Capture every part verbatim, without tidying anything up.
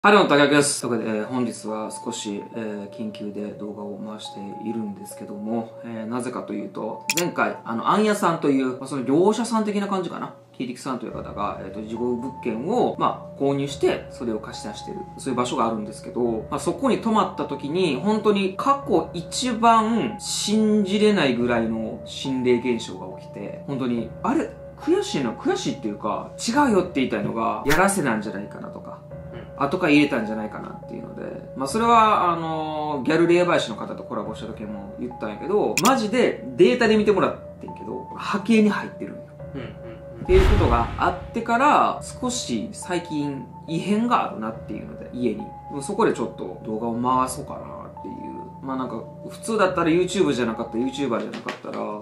ハローの竹脇です。ということで、えー、本日は少し、えー、緊急で動画を回しているんですけども、えー、なぜかというと、前回、あの、あんやさんという、まあ、その業者さん的な感じかな。キリキさんという方が、えっと、事後物件を、まあ、購入して、それを貸し出してる。そういう場所があるんですけど、まあ、そこに泊まった時に、本当に過去一番信じれないぐらいの心霊現象が起きて、本当に、あれ悔しいの悔しいっていうか、違うよって言いたいのが、やらせなんじゃないかなとか。後から入れたんじゃないかなっていうので、まあそれはあのー、ギャル霊媒師の方とコラボした時も言ったんやけど、マジでデータで見てもらってんけど、波形に入ってるんよ、うんうんうん、っていうことがあってから少し最近異変があるなっていうので、家にそこでちょっと動画を回そうかなっていう。まあなんか普通だったら YouTube じゃなかった YouTuber じゃなかったらな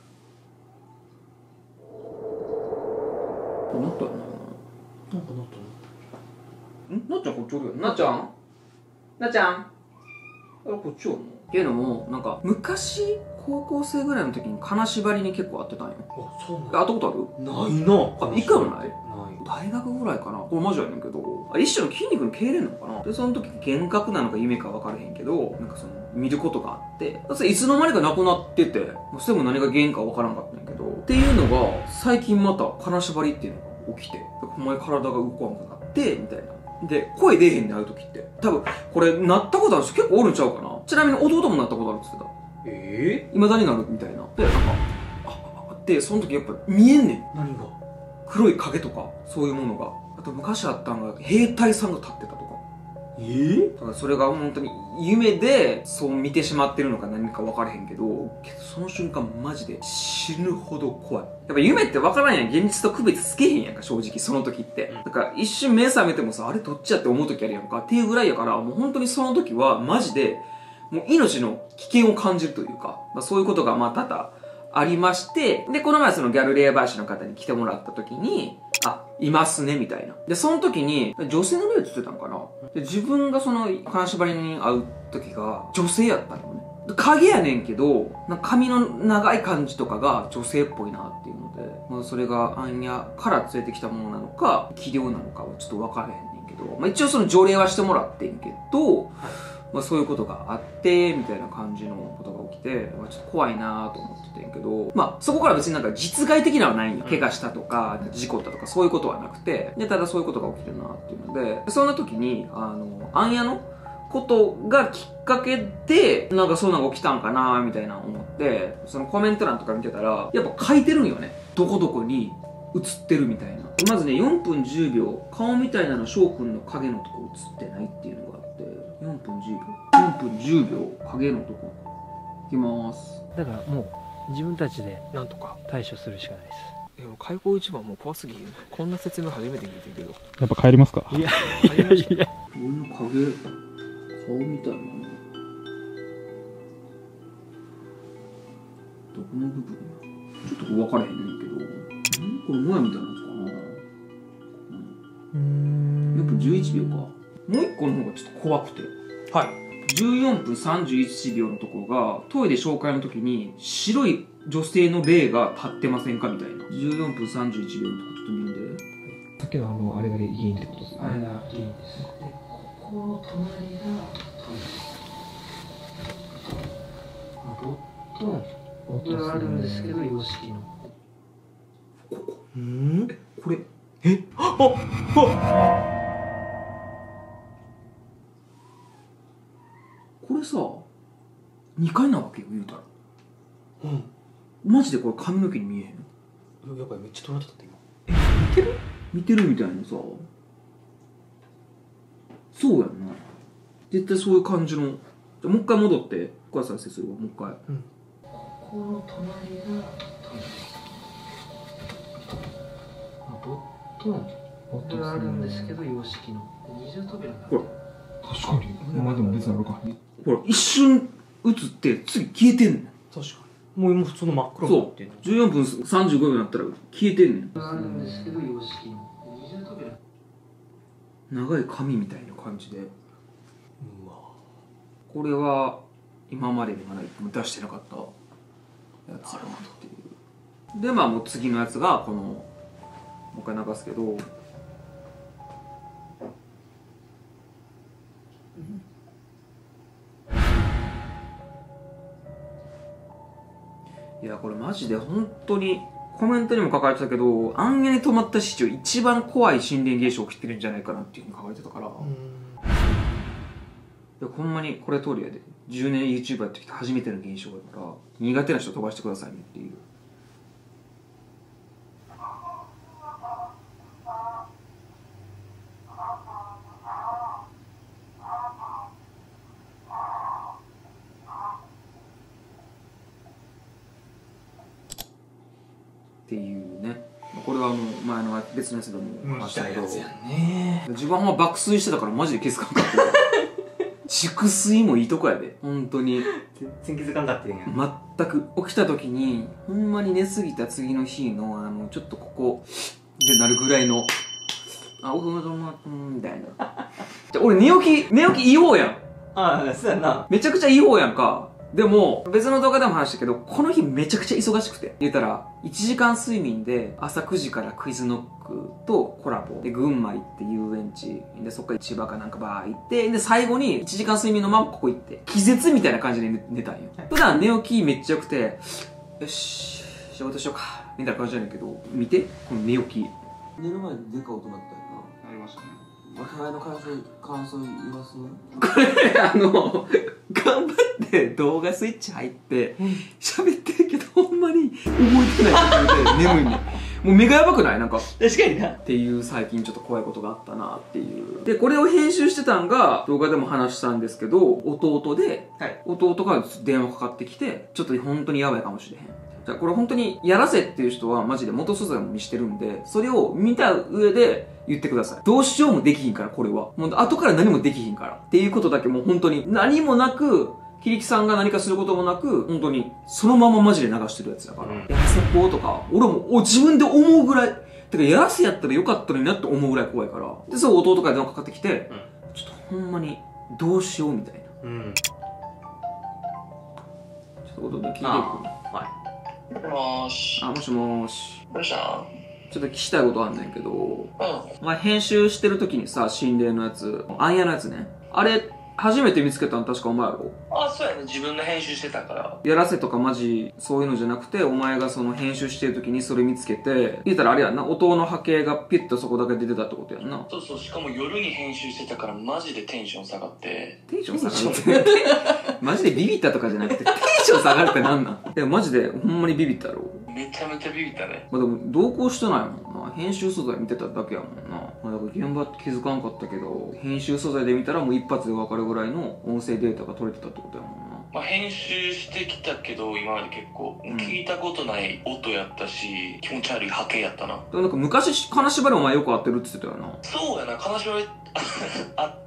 ったよな、なんかなったんなっちゃんこっちおるよ。なっちゃんなっちゃんあれこっちおるのっていうのも、なんか、昔、高校生ぐらいの時に金縛りに結構会ってたんよ。あ、そうなんだ。会ったことある？ないな。あ、一回もない？ない。大学ぐらいかな。これマジやねんけど、あ、一種の筋肉の痙攣なのかな。で、その時幻覚なのか夢か分からへんけど、なんかその、見ることがあって、それいつの間にかなくなってて、それも何が原因か分からんかったんやけど、っていうのが、最近また金縛りっていうのが起きて、お前体が動かなくなって、みたいな。で、声出えへんね、会う時って。多分、これ、なったことある人結構おるんちゃうかな。ちなみに弟もなったことあるって言ってた。ええー、未だになるみたいな。で、なんか、あ、あ、で、その時やっぱ見えんねん。何が？黒い影とか、そういうものが。あと昔あったのが、兵隊さんが立ってたとか。ええー、だからそれが本当に夢でそう見てしまってるのか何か分からへんけど、けどその瞬間マジで死ぬほど怖い。やっぱ夢って分からんやん。現実と区別つけへんやんか、正直その時って。だから一瞬目覚めてもさ、あれどっちやって思う時あるやんかっていうぐらいやから、もう本当にその時はマジでもう命の危険を感じるというか、まあ、そういうことがまあ多々ありまして、で、この前そのギャル霊媒師の方に来てもらった時に、あ、いますね、みたいな。で、その時に、女性の霊って言ってたのかな。で、自分がその、金縛りに会う時が、女性やったのね。影やねんけど、なんか髪の長い感じとかが女性っぽいなっていうので、まあ、それがアンヤから連れてきたものなのか、器量なのかはちょっと分からへんねんけど、まあ、一応その条例はしてもらってんけど、はい、まあそういうことがあって、みたいな感じのことが起きて、まあ、ちょっと怖いなと思っててんけど、まあそこから別になんか実害的なのはないんよ。怪我したとか、事故ったとかそういうことはなくて、で、ただそういうことが起きてるなっていうので、そんな時に、あの、アンヤのことがきっかけで、なんかそういうのが起きたんかなみたいな思って、そのコメント欄とか見てたら、やっぱ書いてるんよね。どこどこに映ってるみたいな。まずね、よんぷんじゅうびょう、顔みたいなの翔くんの影のとこ映ってないっていうのがあって、よんぷんじゅうびょう。よんぷんじゅうびょう、影のとこ。いきまーす。 だからもう、自分たちでなんとか対処するしかないです。 いや、開口一番もう怖すぎる。こんな説明初めて聞いてるけど。 やっぱ帰りますか？ いや、いやいや。 俺の影、顔みたいなの。どこの部分ちょっと分からへんねんけど、んこれもやみたいなやつかな。 うーん。 よんぷんじゅういちびょうか。もう一個の方がちょっと怖くて。はい。じゅうよんぷんさんじゅういちびょうのところが、トイレ紹介の時に、白い女性の霊が立ってませんかみたいな。じゅうよんぷんさんじゅういちびょうのとこちょっと見るんで。 さっきのあの、あれが原因ってことですか？ あれが原因です。で、ここの隣がトイレ。ボットン。 これはあるんですけど、洋式の。 ここ。うん？え、これ。 え？あっあっこれさ、にかいなわけよ、言うたら。 うん。 マジでこれ髪の毛に見えへん？ やっぱりめっちゃ取られてたって今。 え、見てる？見てるみたいなさ。そうやんな。絶対そういう感じの。じゃあもう一回戻って。ここから再生するわ、もう一回。うん。この隣がトイレ。ボットン。 ボットンあるんですけど、洋式の。二重扉がある。 ほら。 確かに。まあでも別にあるか。 ほら、一瞬映って、次消えてんねん。 確かに。もう今普通の真っ黒になってんの。 じゅうよんぷんさんじゅうごびょうになったら消えてんねん。 あるんですけど、洋式の。二重扉。 長い髪みたいな感じで。うわ。 これは、今までにまだ一個も出してなかったやつやなっていう。で、まあもう次のやつが、この、もう一回流すけど、 いやこれマジで本当にコメントにも書かれてたけど、暗夜に止まった市長一番怖い心霊現象起きてるんじゃないかなっていうふうに書かれてたから、いやほんまにこれ通りやで、じゅうねん YouTuber やってきて初めての現象だから、苦手な人飛ばしてくださいねっていう。っていうね、これはもう前の別のやつでも話したけど、自分はほんま爆睡してたからマジで気づかんかった熟睡もいいとこやで本当に全然気づかんかったんや。 全く起きた時にほんまに寝すぎた次の日のあのちょっとここでなるぐらいのあおふまどまんみたいなじゃ俺寝起き寝起きいい方やん。 ああそうやな。 めちゃくちゃいい方やんか。でも別の動画でも話したけど、この日めちゃくちゃ忙しくて、言ったらいちじかん睡眠で朝くじからクイズノックとコラボで群馬行って遊園地で、そっから千葉かなんかバー行って、で最後にいちじかん睡眠のままここ行って気絶みたいな感じで 寝, 寝たんよ。普段寝起きめっちゃ良くて、よし仕事しようかみたいな感じなんだけど、見てこの寝起き。 寝る前にでかい音鳴ったよな。 なりましたね。 部屋の感想感想言います？ これあの頑張って動画スイッチ入って喋ってるけどほんまに覚えてないって言って眠いね。もう目がやばくないなんか確かにな。 っていう最近ちょっと怖いことがあったなっていう。でこれを編集してたんが動画でも話したんですけど、弟で、はい、弟から電話かかってきて、ちょっと本当にやばいかもしれへん。じゃあこれ本当にやらせっていう人はマジで元素材も見してるんで、それを見た上で言ってください。どうしようもできひんから、これはもう後から何もできひんからっていうことだけ、もう本当に何もなく、キリキさんが何かすることもなく、本当にそのままマジで流してるやつだから、うん、やらせっぽとか俺もお自分で思うぐらい、てかやらせやったらよかったのになって思うぐらい怖いから。でそう弟から電話かかってきて、うん、ちょっとほんまにどうしようみたいな、うん、ちょっと弟聞いてる。はい、 もーし。 あ、もしもーし。 どうしたん？ ちょっと聞きたいことあんねんけど、 うん。 お前編集してる時にさ、心霊のやつ、暗夜のやつね。あれ、初めて見つけたの確かお前やろ？ あ、そうやね。自分の編集してたから。 やらせとかマジ、そういうのじゃなくて、お前がその編集してる時にそれ見つけて、言ったらあれやんな、音の波形がピュッとそこだけ出てたってことやんな。 そうそう、しかも夜に編集してたからマジでテンション下がって。 テンション下がるって？マジでビビったとかじゃなくて、テンション下がるってなんなん？いや、マジでほんまにビビったやろ？ めちゃめちゃビビったね。 まあでも、同行してないもんな。編集素材見てただけやもんな。まあだから現場って気づかんかったけど、編集素材で見たらもう一発で分かるぐらいの音声データが取れてたってことやもんな。 まあ編集してきたけど、今まで結構、うん、聞いたことない音やったし、気持ち悪い波形やったな。 だからなんか昔、金縛りお前よく会ってるって言ってたよな。 そうやな、金縛りあって、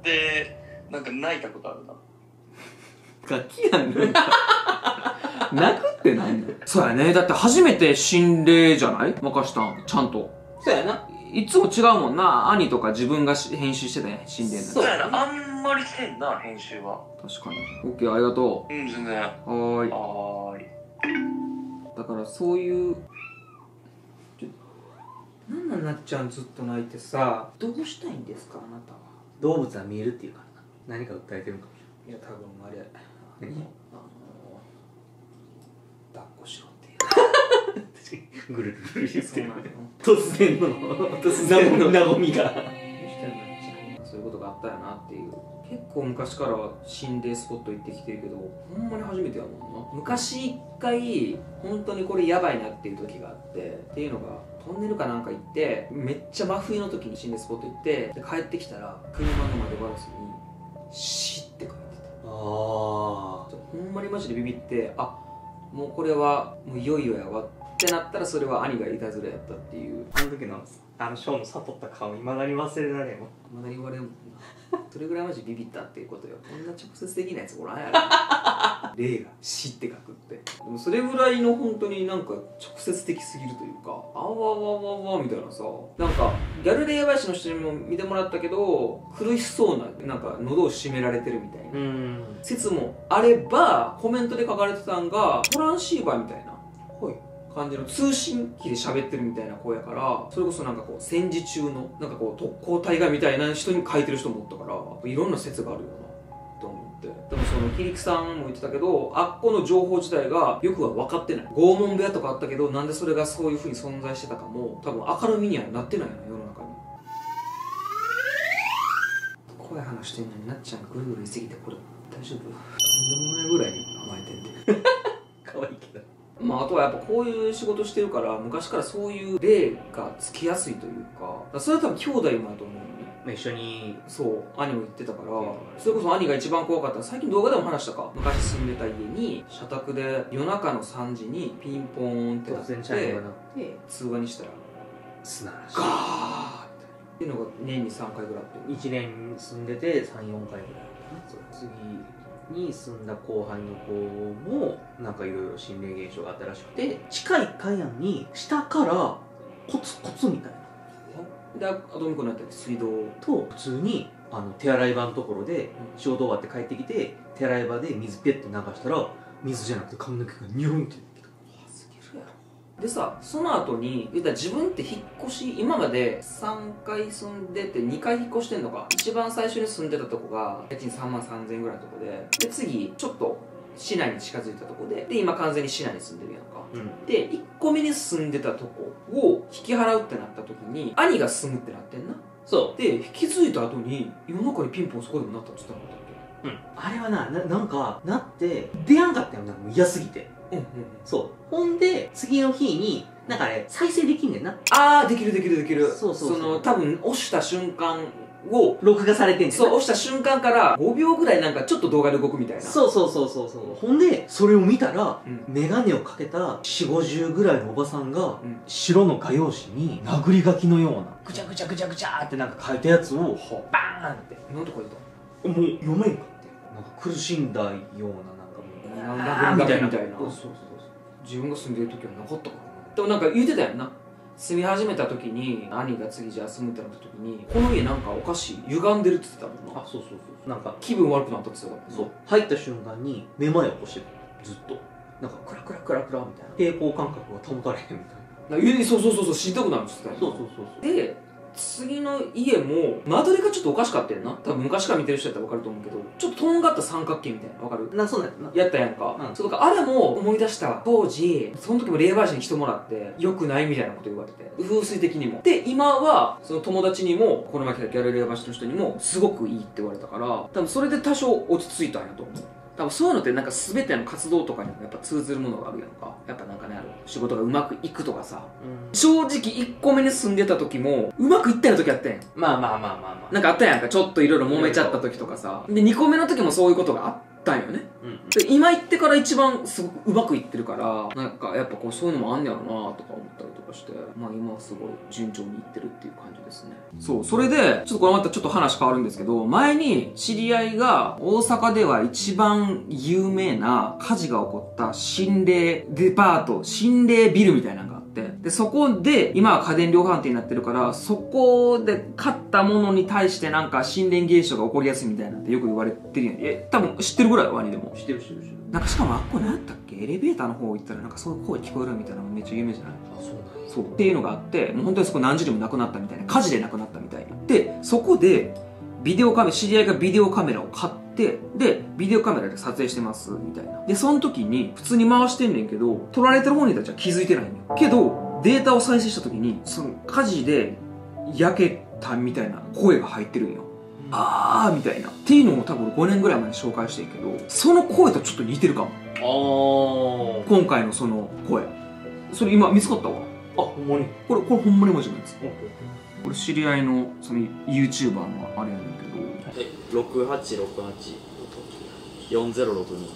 なんか泣いたことあるな。 ガキやんね。泣くってなんだよ。そうやね。だって初めて心霊じゃない任したん。ちゃんと。 そうやな。 いつも違うもんな。兄とか自分が編集してたね。心霊の。 そうやな。あんまりせんな、編集は。 確かに。オッケー、ありがとう。うん、全然。はーい。 はーい。 だからそういう、なんなんなっちゃんずっと泣いてさ、どうしたいんですか、あなたは。 動物は見えるっていうからな。何か訴えてるかもしいや、多分あれ。 何？ あの抱っこしろっていう。 確かにぐるぐる言ってる。 そうなの。 突然の突然の和みが。 そういうことがあったよなっていう。結構昔から心霊スポット行ってきてるけど、ほんまに初めてやもんな。昔一回本当にこれやばいなっていう時があって、っていうのがトンネルかなんか行って、めっちゃ真冬の時に心霊スポット行って、で帰ってきたら車の窓ガラスに死って書いてた。ああ、ほんまにマジでビビって、あ、もうこれはもういよいよやわってなったら、それは兄がいたずらやったっていう。 あの時のあのショーの悟った顔、いまだに忘れられんもん。 まだ言われるもんな。それぐらいマジビビったっていうことよ。こんな直接的なやつおらんやろ。霊が死って書くって。でもそれぐらいの本当になんか直接的すぎるというか、あわわわわみたいなさ、なんかギャル霊媒師の人にも見てもらったけど、苦しそうな、なんか喉を締められてるみたいな説もあれば、コメントで書かれてたんがトランシーバーみたいな感じの通信機で喋ってるみたいな子やから、それこそなんかこう戦時中のなんかこう特攻隊がみたいな人に書いてる人もおったから、いろんな説があるよそのキリキさんも言ってたけど、あっこの情報自体がよくは分かってない。拷問部屋とかあったけど、なんでそれがそういう風に存在してたかも多分明るみにはなってないよな、世の中に。怖い話してんのになっちゃんがぐるぐる言い過ぎて、これ大丈夫？とんでもないぐらい甘えてんで可愛いけど。 まあ、あとはやっぱこういう仕事してるから昔からそういう例がつきやすいというか、それは多分兄弟もだと思うよね。 一緒にそう兄も言ってたから、それこそ兄が一番怖かったの最近動画でも話したか、昔住んでた家に社宅で夜中のさんじにピンポーンってなって突然チャイムが鳴って通話にしたら砂らしい。 ガーってっていうのが年にさんかいぐらいあって、 いちねん住んでてさん、よんかいぐらいあったな。次に住んだ後輩の子もなんかいろいろ心霊現象があったらしくて、地下いっかいなのに下からコツコツみたいなで、あとみこのやったっけ水道と、普通にあの手洗い場のところで仕事終わって帰ってきて手洗い場で水ピュッて流したら水じゃなくて髪の毛がニュルンって怖すぎるやろ。でさ、その後に言ったら自分って引っ越し、今までさんかい住んでてにかい引っ越してんのか。一番最初に住んでたとこが家賃さんまんさんぜんえんぐらいのとこで、で次ちょっと市内に近づいたとこで、で今完全に市内に住んでるやんか。 うん、 でいっこめに住んでたとこを引き払うってなった時に兄が住むってなってんな。 そうで気づいた後に夜中にピンポンそこでもなったって言ってなかったっうん、あれはな、ななんかなって出やんかったよな、もう嫌すぎて。 け？うんうん。 そうほんで次の日になんかあれ再生できんねんな。 あー、できるできるできる。 そうそうそう、 その多分押した瞬間を録画されてんねんな。 そう押した瞬間からごびょうぐらいなんかちょっと動画で動くみたいな。 そうそうそうそうそう。ほんでそれを見たら、 うんメガネをかけたよんじゅう、ごじゅうぐらいのおばさんが、 うん白の画用紙に殴り書きのようなぐちゃぐちゃぐちゃぐちゃってなんか書いたやつをバーンってなんとか言ったもう読めんかって、なんか苦しんだようななんかもうなんだみたいなみたいな。 そうそうそう自分が住んでる時はなかったからな。でもなんか言ってたやんな。住み始めた時に兄が次じゃあ住むってなった時にこの家なんかおかしい歪んでるって言ってたもんな。 あそうそうそうなんか気分悪くなったって言ってたからそう入った瞬間にめまいを起こしてるずっとなんかクラクラクラクラみたいな平衡感覚が保たれへんみたいな。 なんかえそうそうそうそうしんどくなるって言ってたやん。 そうそうそうそうで次の家も間取りがちょっとおかしかったよな。多分昔から見てる人やったら分かると思うけど、ちょっととんがった三角形みたいな、分かる？ なそうなんやなやったやんか、 うん、 そうだからあれも思い出した当時その時も霊媒師に来てもらって良くないみたいなこと言われて、風水的にもで今はその友達にもこの前来たギャル霊媒師の人にもすごくいいって言われたから、多分それで多少落ち着いたんやと思う。多分そういうのってなんか全ての活動とかにもやっぱ通ずるものがあるやんか。やっぱなんかね、ある仕事がうまくいくとかさ、 うん、 正直いっこめに住んでた時もうまくいったよ時あったやん。 まあまあまあまあまあなんかあったやんか、ちょっといろいろ揉めちゃった時とかさ。でにこめの時もそういうことがあったんよね。 うんうんで今行ってから一番すごくうまくいってるから、なんかやっぱこうそういうのもあんねやろなとか思ったりとかして、まあ今はすごい順調にいってるっていう感じですね。そう、それでちょっとこれまたちょっと話変わるんですけど、前に知り合いが大阪では一番有名な火事が起こった心霊デパート、心霊ビルみたいなのがあって、でそこで今は家電量販店になってるから、そこで買ったものに対してなんか心霊現象が起こりやすいみたいなんてよく言われてるやん。え多分知ってるぐらいワニでも知ってる知ってる知ってる。 なんかしかもあっこ何やったっけ、エレベーターの方行ったらなんかそういう声聞こえるみたいなのめっちゃ有名じゃない？ あそうなんや。 そうっていうのがあって、もう本当にそこ何時にもなくなったみたいな、火事でなくなったみたいな。でそこでビデオカメラ、知り合いがビデオカメラを買って、でビデオカメラで撮影してますみたいな。でその時に普通に回してんねんけど、撮られてる本人たちは気づいてないんよ。けどデータを再生した時にその火事で焼けたみたいな声が入ってるんよ。あーみたいなっていうのを多分ごねんぐらい前に紹介してるけど、その声とちょっと似てるかも。 あ今回のその声、それ今見つかったわ。 あほんまにこれこれほんまにマジなんです。これ知り合いのその YouTuber のあれやねんけど、 えろくはちろくはちよんゼロろくに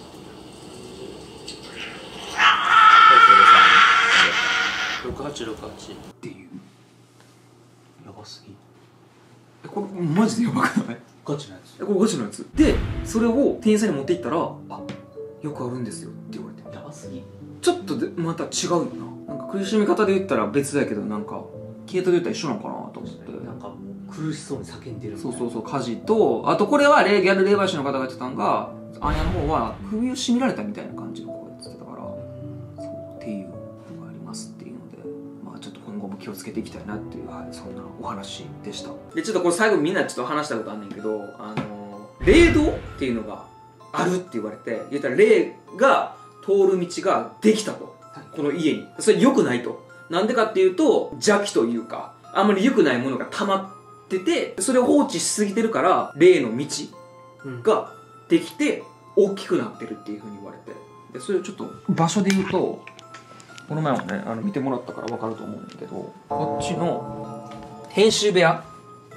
ろくはちろくはちっていう。 やばすぎ。 えこれマジでやばくない？ ガチなやつ。 えこれガチのやつで、それを店員さんに持って行ったら、あよくあるんですよって言われて、 やばすぎ。 ちょっとでまた違うよな。なんか苦しみ方で言ったら別だけど、なんか消えたで言ったら一緒なのかなと思って。 なんかもう苦しそうに叫んでるみたいな。 そうそうそう、火事と、あとこれはレギャル霊媒師の方が言ってたのが、アーニャの方は首を絞められたみたいな感じの声って言ってたから、そうっていうのがありますっていうので、まあちょっと今後も気をつけていきたいなっていう、はい、そんなお話でした。でちょっとこれ最後みんなちょっと話したことあんねんけど、あの霊道っていうのがあるって言われて、言ったら霊が通る道ができたと、この家に。それ良くないと。なんでかっていうと、邪気というか、あんまり良くないものが溜まってて、それを放置しすぎてるから、霊の道ができて、大きくなってるっていうふうに言われて。で、それをちょっと、場所で言うと、この前もね、あの見てもらったから分かると思うんだけど、こっちの、編集部屋。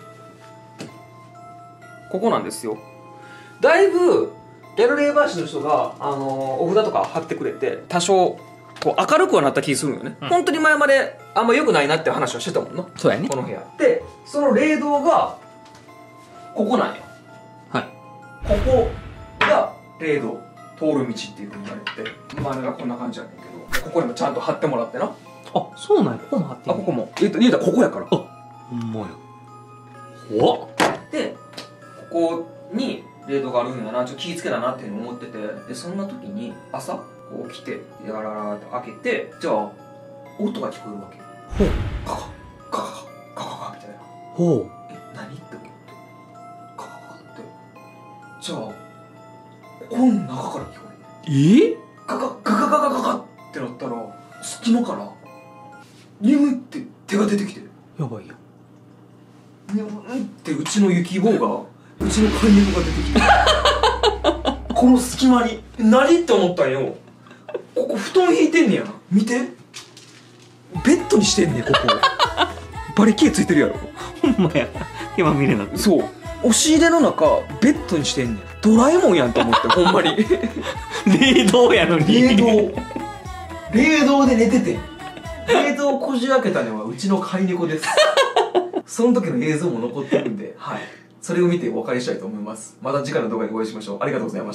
ここなんですよ。だいぶ、ギャルレーバー士の人が、あのー、お札とか貼ってくれて、多少、こう明るくはなった気するよね、うん、本当に前まであんま良くないなって話はしてたもんな。 そうやね。 この部屋で、その霊道がここなんよ。 はい。 ここが霊道通る道っていうふうに言われて、周りがこんな感じやねんけど、ここにもちゃんと貼ってもらってな。 あ、そうなんや。ここも貼ってんあ、ここも言うた言うたらここやから。 あ、ほんまや。おっで、ここに霊道があるんやな、ちょっと気ぃつけだなっていうのを思ってて、でそんな時に朝こう起きてやららって開けて、じゃあ音が聞こえるわけ。 ほう。 ガガガガガガガみたいな。 ほう。 え、何って思ってガガガって、じゃあこの中から聞こえる。 えガガガガガガガガってなったら、隙間からニューって手が出てきて、 やばいや。 ニューってうちの雪坊がうちの飼い猫が出てきてこの隙間に何って思ったんよ。ここ布団引いてんねや。見て、ベッドにしてんねん。ここバリケーついてるやろ。 ほんまや。手まみれなって。 そう、押し入れの中ベッドにしてんねん。ドラえもんやんと思ってほんまに霊道やのに。 霊道霊道で寝てて、霊道をこじ開けたのはうちの飼い猫ですその時の映像も残ってるんで、はい、それを見てお別れしたいと思います。また次回の動画でお会いしましょう。ありがとうございました。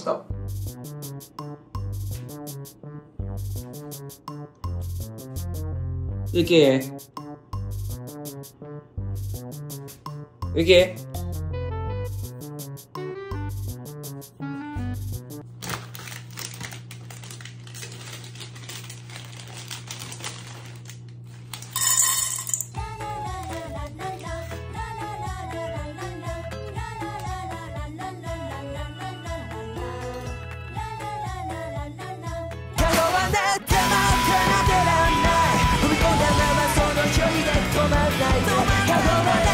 ゆきゆき踏み込んだままその距離で止まらないと